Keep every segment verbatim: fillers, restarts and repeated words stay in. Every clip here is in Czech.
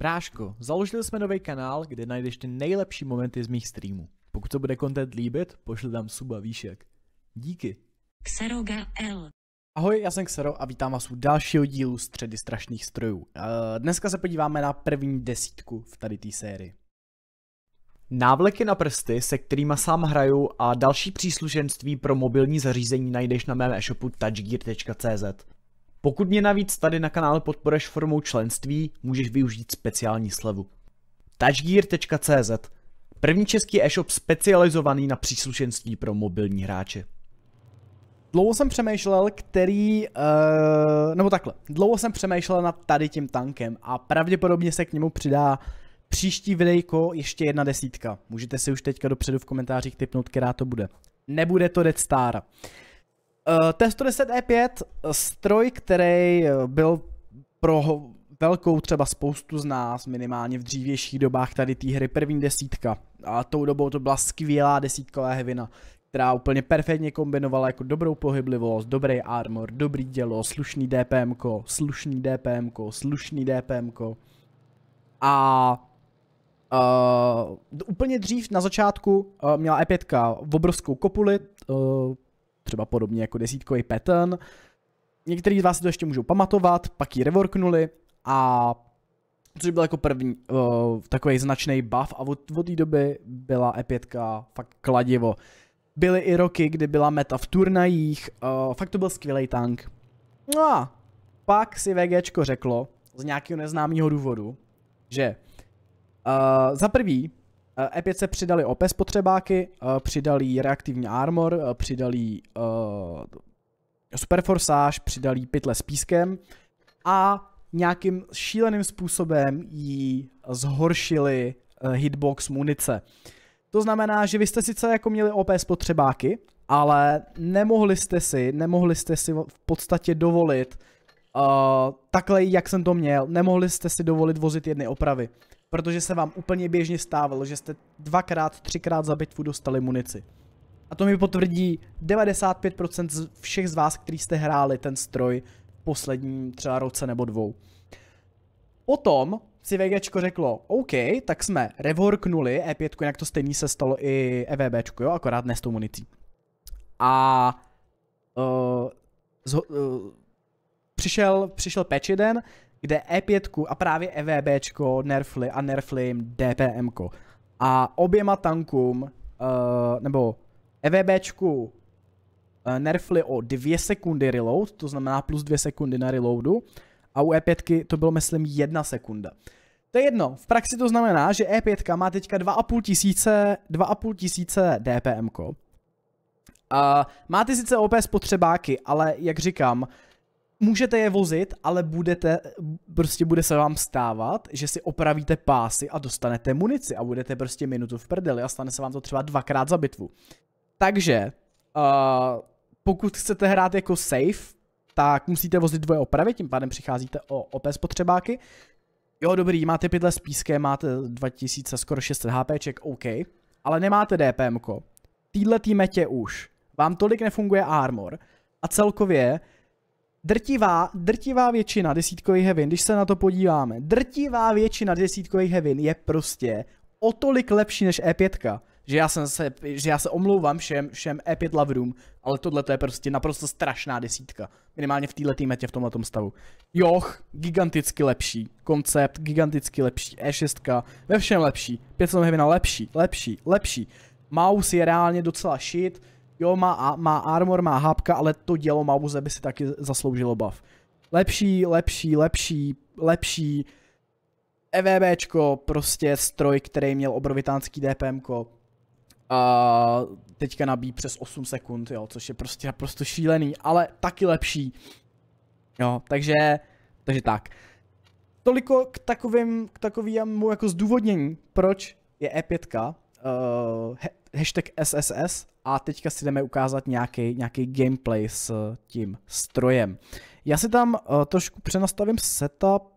Bráško, založili jsme nový kanál, kde najdeš ty nejlepší momenty z mých streamů. Pokud se bude content líbit, pošli tam suba, víš jak. Díky. Xeroga L. Ahoj, já jsem Xero a vítám vás u dalšího dílu Středy strašných strojů. Dneska se podíváme na první desítku v tady té sérii. Návleky na prsty, se kterými sám hraju, a další příslušenství pro mobilní zařízení najdeš na mém e-shopu touchgear tečka cé zet. Pokud mě navíc tady na kanále podporuješ formou členství, můžeš využít speciální slevu. touchgear tečka cé zet. První český e-shop specializovaný na příslušenství pro mobilní hráče. Dlouho jsem přemýšlel, který, uh, nebo takhle, dlouho jsem přemýšlel nad tady tím tankem a pravděpodobně se k němu přidá příští videjko ještě jedna desítka. Můžete si už teďka dopředu v komentářích tipnout, která to bude. Nebude to Death Star. Uh, T sto deset E pět, stroj, který byl pro velkou třeba spoustu z nás, minimálně v dřívějších dobách tady té hry, první desítka. A tou dobou to byla skvělá desítková heavina, která úplně perfektně kombinovala jako dobrou pohyblivost, dobrý armor, dobrý dělo, slušný DPMko, slušný DPMko, slušný DPMko. A uh, úplně dřív na začátku uh, měla E pět obrovskou kopuli, uh, třeba podobně jako desítkový pattern. Některý z vás si to ještě můžou pamatovat, pak ji reworknuli a což byl jako první uh, takový značný buff a od, od té doby byla E pět fakt kladivo. Byly i roky, kdy byla meta v turnajích, uh, fakt to byl skvělý tank. No a pak si VGčko řeklo, z nějakého neznámého důvodu, že uh, za prvý uh, E pět se přidali O P spotřebáky, uh, přidali reaktivní armor, uh, přidali uh, super forsáž, přidali pytle s pískem a nějakým šíleným způsobem jí zhoršili uh, hitbox munice. To znamená, že vy jste sice jako měli O P spotřebáky, ale nemohli jste si, nemohli jste si v podstatě dovolit uh, takhle, jak jsem to měl, nemohli jste si dovolit vozit jedny opravy, protože se vám úplně běžně stávalo, že jste dvakrát, třikrát za bitvu dostali munici. A to mi potvrdí devadesát pět procent z všech z vás, kteří jste hráli ten stroj v posledním třeba roce nebo dvou. Potom si VGčko řeklo, OK, tak jsme reworknuli E pět, jak to stejný se stalo i EVBčko, jo, akorát ne s tou municí. A uh, zho, uh, přišel, přišel patch jeden, kde E pět a právě EVBčko nerfli a nerfli jim DPMko. A oběma tankům, uh, nebo EVBčku uh, nerfli o dvě sekundy reload, to znamená plus dvě sekundy na reloadu. A u E pět to bylo, myslím, jedna sekunda. To je jedno, v praxi to znamená, že E pět má teďka dva a půl tisíce, dva a půl tisíce DPMko. Uh, máte sice O P spotřebáky, ale jak říkám, můžete je vozit, ale budete, prostě bude se vám stávat, že si opravíte pásy a dostanete munici a budete prostě minutu v prdeli a stane se vám to třeba dvakrát za bitvu. Takže, uh, pokud chcete hrát jako safe, tak musíte vozit dvoje opravy, tím pádem přicházíte o O P spotřebáky. Jo, dobrý, máte pytle s pískem, máte dva tisíce, skoro šest set HPček, OK, ale nemáte DPMko. Týhle metě už vám tolik nefunguje armor a celkově drtivá, drtivá většina desítkových heavin, když se na to podíváme, drtivá většina desítkových heavin je prostě o tolik lepší než E pět. Že já, jsem se, že já se omlouvám všem, všem E pět loverům, ale tohle je prostě naprosto strašná desítka. Minimálně v této metě, v tomhletom stavu. Joch, giganticky lepší. Koncept, giganticky lepší. E šest, ve všem lepší. pět set heavina lepší, lepší, lepší. Mouse je reálně docela shit. Jo, má, má armor, má hápka, ale to dělo mouse by si taky zasloužilo buff. Lepší, lepší, lepší, lepší. EVBčko, prostě stroj, který měl obrovitánský DPMko. A uh, teďka nabíjí přes osm sekund, jo, což je prostě naprosto šílený, ale taky lepší. Jo, takže, takže tak. Toliko k takovým, k takovému jako zdůvodnění, proč je E pět, uh, hashtag S S S, a teďka si jdeme ukázat nějaký nějaký gameplay s tím strojem. Já si tam uh, trošku přenastavím setup.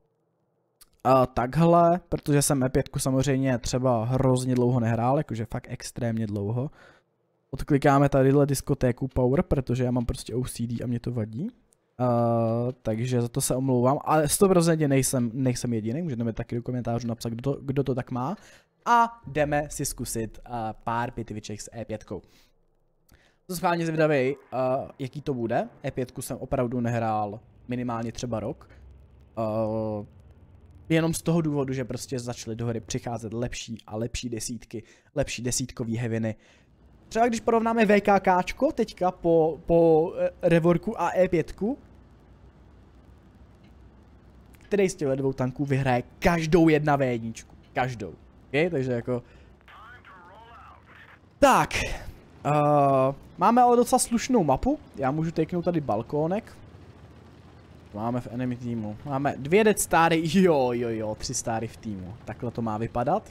Uh, takhle, protože jsem E pět samozřejmě třeba hrozně dlouho nehrál, jakože fakt extrémně dlouho. Odklikáme tadyhle diskotéku Power, protože já mám prostě O C D a mě to vadí. Uh, takže za to se omlouvám, ale sto procent nejsem, nejsem jediný, můžete mi taky do komentářů napsat, kdo to, kdo to tak má. A jdeme si zkusit uh, pár pětiviček s E pět. To schválně zvědavej, uh, jaký to bude. E pět jsem opravdu nehrál minimálně třeba rok. Uh, jenom z toho důvodu, že prostě začaly do hry přicházet lepší a lepší desítky, lepší desítkový heaviny. Třeba když porovnáme VKKčko teďka po, po reworku a E pět, který z těchto dvou tanků vyhraje každou jedna vé jedna. Každou. Okay? Takže jako... Tak. Uh, máme ale docela slušnou mapu. Já můžu takenout tady balkónek. Máme v enemy týmu. Máme dvě dead stary, jo jo jo, tři stary v týmu. Takhle to má vypadat.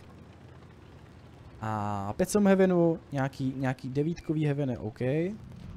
A pět jsem heavenu, nějaký, nějaký devítkový heaveny, OK. Uh,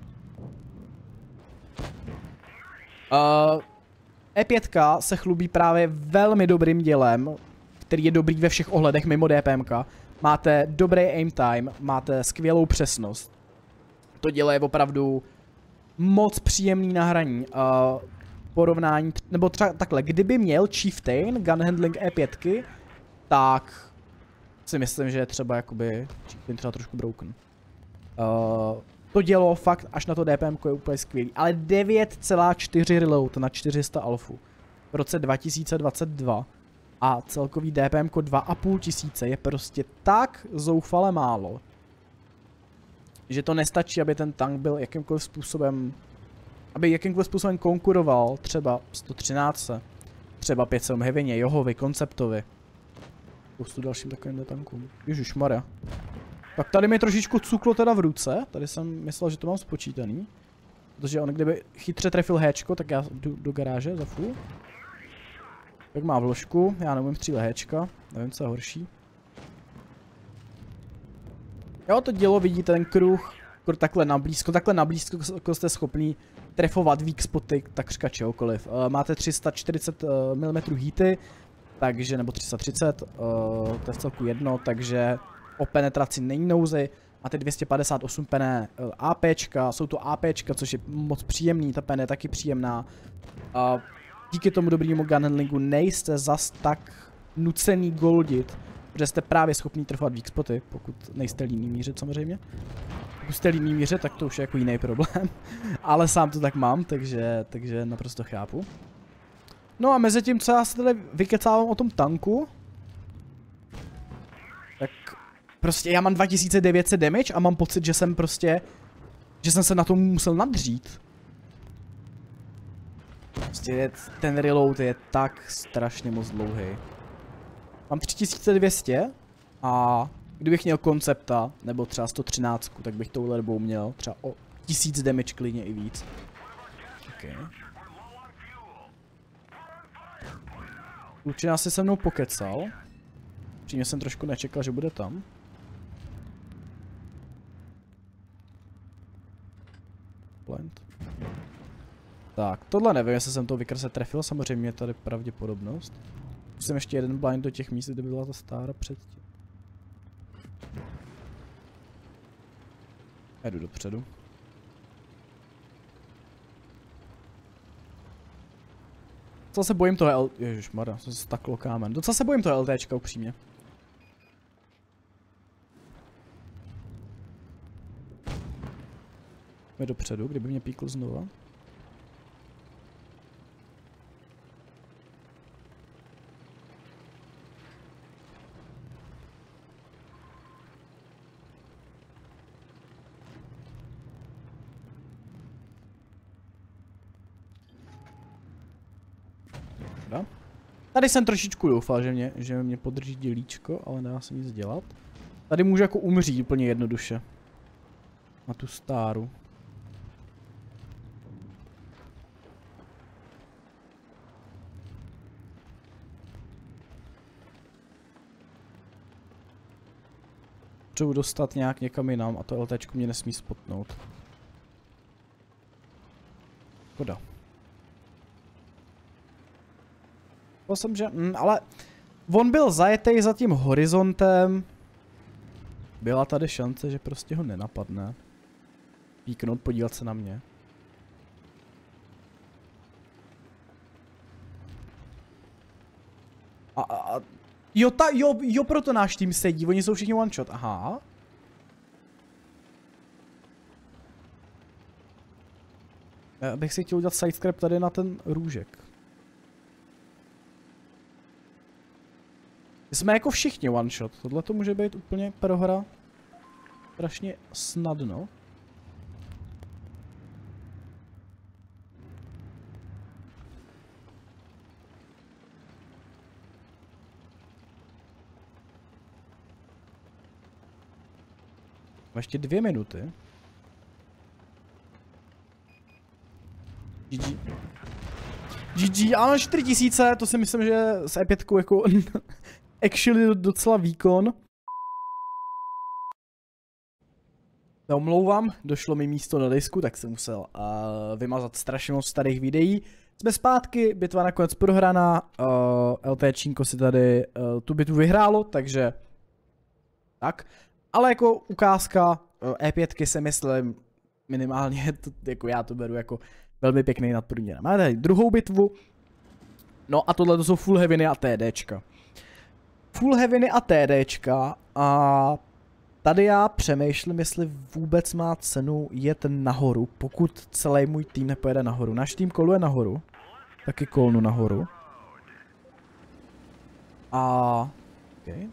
E pět se chlubí právě velmi dobrým dělem, který je dobrý ve všech ohledech mimo DPMK. Máte dobrý aim time, máte skvělou přesnost. To dělo je opravdu moc příjemný na hraní. Uh, porovnání, nebo třeba takhle, kdyby měl Chieftain gun handling E pět, tak si myslím, že je třeba jakoby Chieftain třeba trošku broken. Uh, to dělo fakt až na to DPMko je úplně skvělý, ale devět celá čtyři reload na čtyři sta alfu v roce dva tisíce dvacet dva a celkový DPMko dva a půl tisíce je prostě tak zoufale málo, že to nestačí, aby ten tank byl jakýmkoliv způsobem, aby jakýmkoliv způsobem konkuroval třeba sto třináct, třeba pět sedm Heavině, Johovi, Konceptovi. Spoustu dalším takovým tankům. Ježišmarja. Tak tady mi trošičku cuklo teda v ruce, tady jsem myslel, že to mám spočítaný. Protože on kdyby chytře trefil héčko, tak já jdu do garáže za full. Tak má vložku, já neumím střílet héčka, nevím co je horší. Jo, to dělo, vidíte ten kruh, takhle na blízko, takhle na blízko jste schopný trefovat weak spoty, takřka čehokoliv. Uh, máte tři sta čtyřicet milimetrů heaty, takže, nebo tři sta třicet, uh, to je v celku jedno, takže o penetraci není nouzy. Máte dvě stě padesát osm pene uh, APčka, jsou to APčka, což je moc příjemný, ta pene je taky příjemná. Uh, díky tomu dobrýmu gun handlingu nejste zas tak nucený goldit, protože jste právě schopný trfovat weak spoty, pokud nejste líný mířit samozřejmě. Pokud jste líný mířit, tak to už je jako jiný problém, ale sám to tak mám, takže, takže naprosto chápu. No a mezi tím, co já se tady vykecávám o tom tanku, tak prostě já mám dva tisíce devět set damage a mám pocit, že jsem prostě, že jsem se na tom musel nadřít. Prostě ten reload je tak strašně moc dlouhý. Mám tři tisíce dvě stě a kdybych měl koncepta, nebo třeba sto třináct, tak bych touhle dobou měl třeba o tisíc damage klidně i víc. Okay. Klučina si se mnou pokecal. Přímě jsem trošku nečekal, že bude tam. Blind. Tak, tohle nevím, jestli jsem to vykrse trefil, samozřejmě je tady pravděpodobnost. Musím ještě jeden blind do těch míst, kde byla ta stára předtím. Jdu dopředu. Docela se bojím toho L... Ježišmarja, jsem se staklo kámen. Docela se bojím toho LTčka upřímně. Jdu dopředu, kdyby mě píkl znova. Tady jsem trošičku doufal, že mě, že mě podrží dělíčko, ale nedá se nic dělat. Tady můžu jako umřít úplně jednoduše. Na tu stáru. Potřebuji dostat nějak někam jinam a to LTčko mě nesmí spotnout. Škoda. To jsem, že... Mm, ale... On byl zajetej za tím horizontem. Byla tady šance, že prostě ho nenapadne. Píknout, podívat se na mě. Jo, ta, jo, jo, proto náš tým sedí, oni jsou všichni one shot, aha. Já bych si chtěl udělat sidescrap tady na ten růžek. Jsme jako všichni one shot, tohle to může být úplně prohra. Strašně snadno. Má ještě dvě minuty. G G. G G, ale čtyři tisíce, to si myslím, že s E pět jako actually docela výkon. Omlouvám, došlo mi místo na disku, tak jsem musel uh, vymazat strašně moc starých videí. Jsme zpátky, bitva nakonec prohraná, uh, LTčínko si tady uh, tu bitvu vyhrálo, takže tak. Ale jako ukázka uh, E pět se myslím, minimálně, to, jako já to beru jako velmi pěkný nadprůměr. Máme tady druhou bitvu, no a tohle to jsou full heaviny a TDčka. Full heaviny a TDčka a tady já přemýšlím, jestli vůbec má cenu jet nahoru, pokud celý můj tým nepojede nahoru. Náš tým koluje nahoru, taky kolnu nahoru. A... Okay.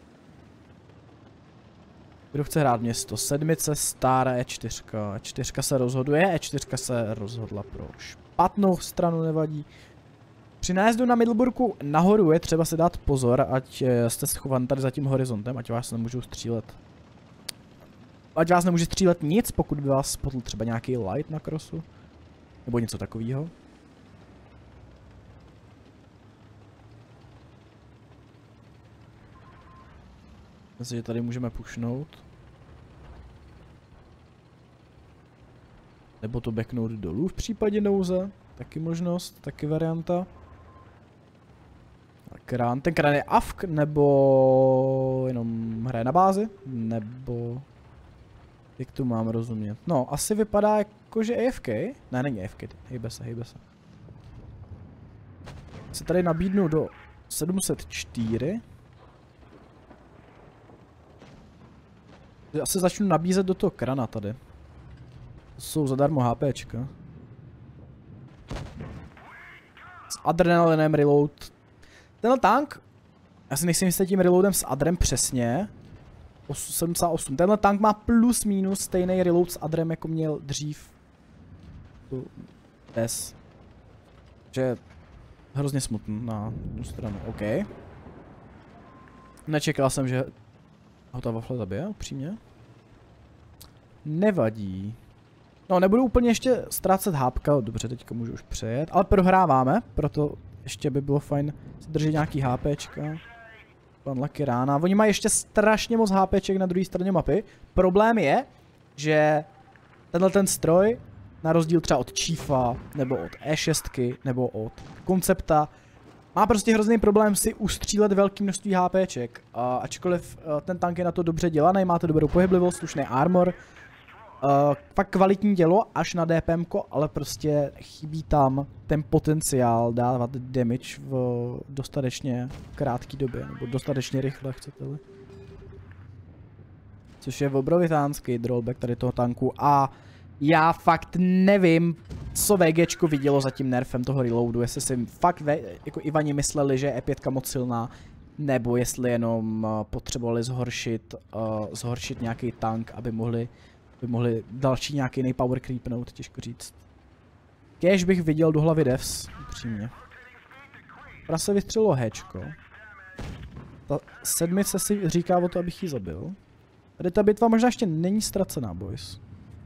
Kdo chce hrát město? Sedmice, Star, E čtyři. E čtyři se rozhoduje, E čtyři se rozhodla pro špatnou stranu, nevadí. Při nájezdu na Middleburgu nahoru je třeba si dát pozor, ať jste schovaný tady za tím horizontem, ať vás nemůžou střílet. Ať vás nemůže střílet nic, pokud by vás spotl třeba nějaký light na crossu. Nebo něco takového. Myslím, že tady můžeme pushnout. Nebo to backnout dolů v případě nouze. Taky možnost, taky varianta. Krán. Ten krán je A F K, nebo jenom hraje na bázi? Nebo... Jak to mám rozumět? No, asi vypadá jako, že A F K. Ne, není A F K, hejbe se, hejbe se. Se tady nabídnu do sedm set čtyři. Asi začnu nabízet do toho krana tady. To jsou zadarmo HPčka. S adrenalinem reload. Tenhle tank, já si nejsem jistý tím reloadem s adrem přesně. sedmdesát osm. Tenhle tank má plus minus stejný reload s adrem, jako měl dřív. Bez. Že hrozně smutný na tu stranu. OK. Nečekal jsem, že ho ta wafle zabije, upřímně. Nevadí. No, nebudu úplně ještě ztrácet hápka, dobře, teďka můžu už přejet, ale prohráváme, proto ještě by bylo fajn si držet nějaký HPčka. Pan Lucky rána. Oni mají ještě strašně moc HPček na druhé straně mapy. Problém je, že tenhle ten stroj, na rozdíl třeba od Chiefa, nebo od E šest, nebo od Koncepta, má prostě hrozný problém si ustřílet velké množství HPček. A ačkoliv ten tank je na to dobře dělaný, má to dobrou pohyblivost, slušný armor, Uh, fakt kvalitní dělo až na DPMko, ale prostě chybí tam ten potenciál dávat damage v dostatečně krátké době, nebo dostatečně rychle, chcete-li. Což je obrovitánský drawback tady toho tanku a já fakt nevím, co VGčko vidělo za tím nerfem toho reloadu, jestli si fakt ve, jako Ivani mysleli, že je E pět moc silná, nebo jestli jenom uh, potřebovali zhoršit, uh, zhoršit nějaký tank, aby mohli by mohli další nějaký jiný power creepnout, těžko říct. Kéž bych viděl do hlavy devs, upřímně. Prase vystřelilo héčko. Ta sedmice si říká o to, abych ji zabil. Tady ta bitva možná ještě není ztracená, boys.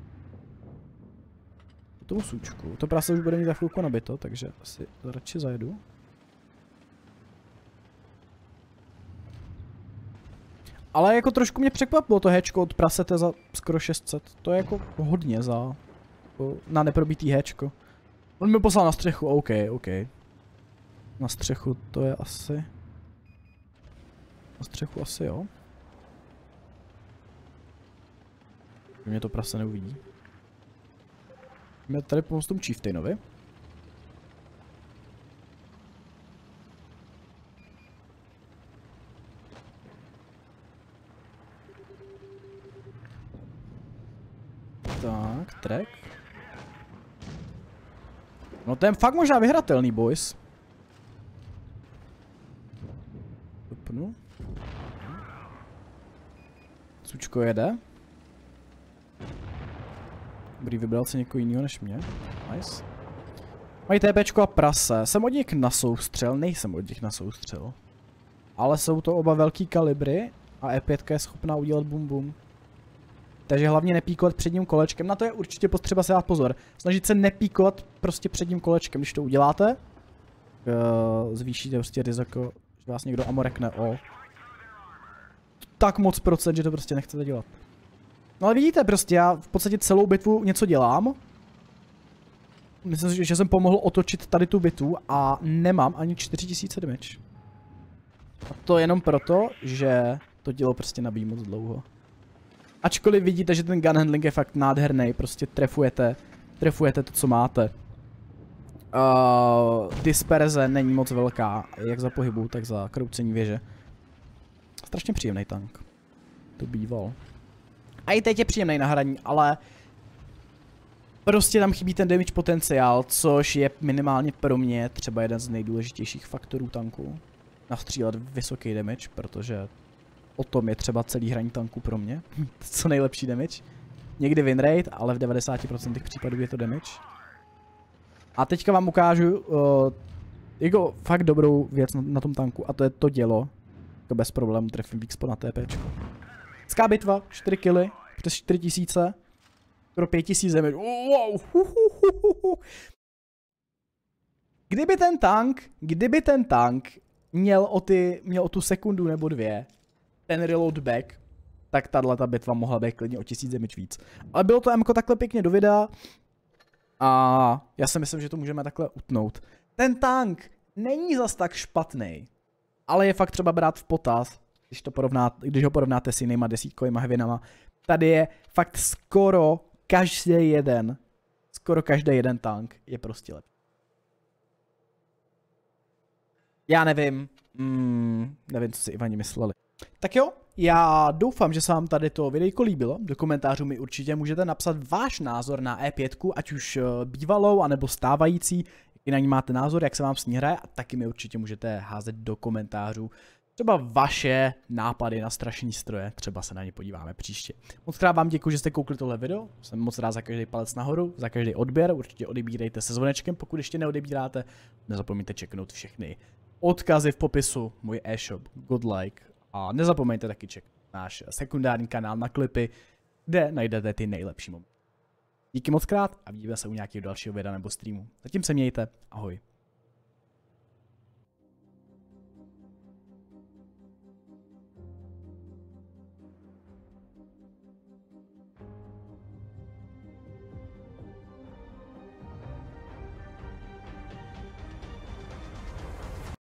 Tomu sučku. To prase už bude mít za chvilku nabito, takže asi radši zajedu. Ale jako trošku mě překvapilo to héčko od prasete za skoro šest set. To je jako hodně za... na neprobitý héčko. On mi poslal na střechu, OK, OK. Na střechu to je asi... Na střechu asi jo. Mě to prase neuvidí. Mě tady pomoct tomu Chieftainovi. No to je fakt možná vyhratelný, boys. Vypnu. Sučko jede. Dobrý, vybral se někoho jiného než mě. Nice. Mají TPčko a prase. Jsem od nich na soustřel, nejsem od nich na soustřel. Ale jsou to oba velký kalibry a E pět je schopná udělat bum bum. Takže hlavně nepíkovat předním kolečkem. Na to je určitě potřeba se dát pozor. Snažit se nepíkovat prostě předním kolečkem. Když to uděláte, zvýšíte prostě riziko, že vás někdo amorekne o tak moc procent, že to prostě nechcete dělat. No ale vidíte prostě, já v podstatě celou bitvu něco dělám. Myslím, že jsem pomohl otočit tady tu bitvu a nemám ani čtyři tisíce damage. A to jenom proto, že to dělo prostě nabíjí moc dlouho. Ačkoliv vidíte, že ten gun handling je fakt nádherný, prostě trefujete, trefujete to, co máte. Uh, disperze není moc velká, jak za pohybu, tak za kroucení věže. Strašně příjemný tank. To býval. A i teď je příjemný na hraní, ale prostě tam chybí ten damage potenciál, což je minimálně pro mě třeba jeden z nejdůležitějších faktorů tanku. Nastřílet vysoký damage, protože o tom je třeba celý hraní tanku pro mě. Co nejlepší damage. Někdy win rate, ale v devadesáti procentech případů je to damage. A teďka vám ukážu uh, jako fakt dobrou věc na, na tom tanku, a to je to dělo. Jako bez problémů trefím víc na TPčko. Ská bitva, čtyři killy, přes čtyři tisíce. Skoro pět tisíc damage. Wow. Kdyby ten tank, kdyby ten tank měl o, ty, měl o tu sekundu nebo dvě ten reload back, tak tato bitva mohla být klidně o tisíc damage víc. Ale bylo to emko takhle pěkně do videa a já si myslím, že to můžeme takhle utnout. Ten tank není zas tak špatný, ale je fakt třeba brát v potaz, když, to porovná, když ho porovnáte s jinýma desítkovýma heavinama. Tady je fakt skoro každý jeden, skoro každý jeden tank je prostě lepší. Já nevím, mm, nevím, co si Ivani mysleli. Tak jo, já doufám, že se vám tady to videjko líbilo. Do komentářů mi určitě můžete napsat váš názor na E pět, ať už bývalou, anebo stávající. Jaký na ní máte názor, jak se vám s ní hraje, a taky mi určitě můžete házet do komentářů třeba vaše nápady na strašní stroje, třeba se na ně podíváme příště. Moc krát vám děkuji, že jste koukli tohle video, jsem moc rád za každý palec nahoru, za každý odběr, určitě odebírejte se zvonečkem, pokud ještě neodebíráte, nezapomeňte čeknout všechny odkazy v popisu, můj e-shop, Godlike, a nezapomeňte taky čeknout náš sekundární kanál na klipy, kde najdete ty nejlepší momenty. Díky moc krát a vidíme se u nějakého dalšího videa nebo streamu. Zatím se mějte, ahoj.